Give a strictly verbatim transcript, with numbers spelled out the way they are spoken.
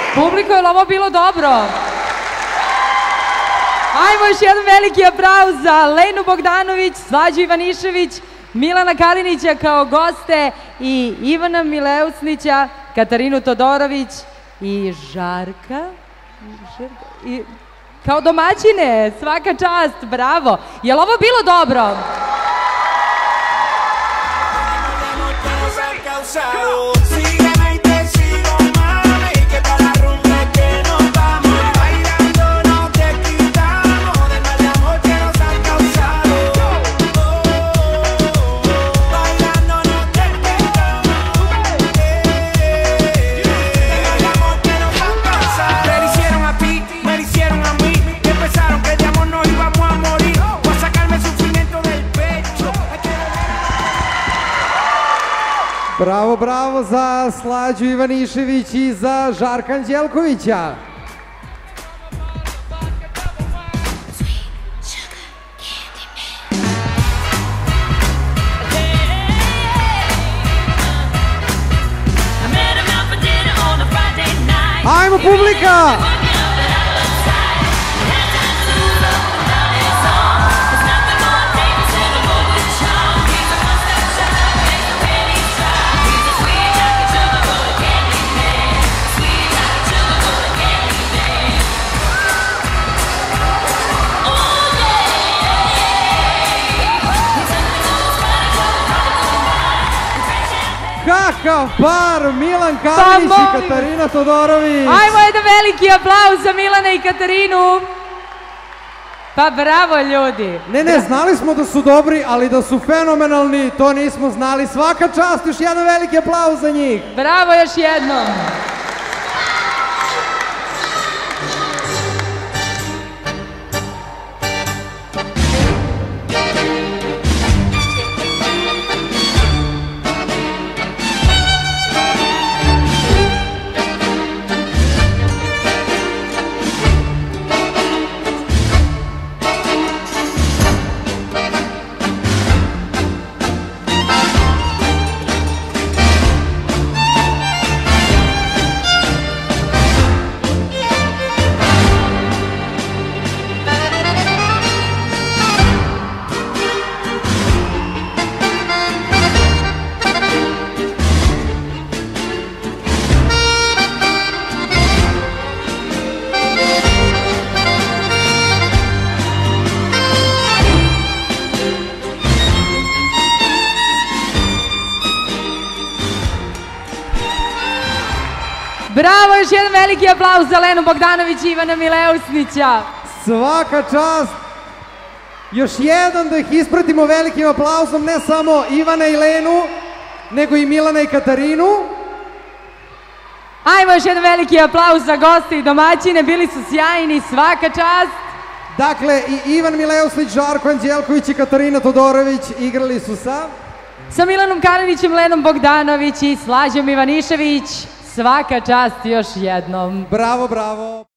Publiko, je li ovo bilo dobro? Ajmo još jedan veliki aplauz za Lenu Bogdanović, Slađu Ivanišević, Milana Kalinića kao goste i Ivana Mileusnića, Katarinu Todorović i Žarka. I kao domaćine, svaka čast, bravo. Je li ovo bilo dobro? Bravo, bravo za Slađu Ivanišević i za Žarka Anđelkovića. Ajmo publika! Kakav par, Milan Kalinić i Katarina Todorović. Ajmo jedan veliki aplauz za Milana i Katarinu. Pa bravo ljudi. Ne, ne, znali smo da su dobri, ali da su fenomenalni, to nismo znali. Svaka čast, još jedan veliki aplauz za njih. Bravo još jednom. Bravo, još jedan veliki aplauz za Lenu Bogdanović i Ivana Mileusnića. Svaka čast. Još jedan da ih ispratimo velikim aplauzom, ne samo Ivana i Lenu, nego i Milana i Katarinu. Ajmo još jedan veliki aplauz za goste i domaćine, bili su sjajni, svaka čast. Dakle, i Ivan Mileusnić, Žarko Anđelković i Katarina Todorović igrali su sa... Sa Milanom Kalinićem, Lenom Bogdanović i Slađom Ivanišević. Svaka čast još jednom. Bravo, bravo.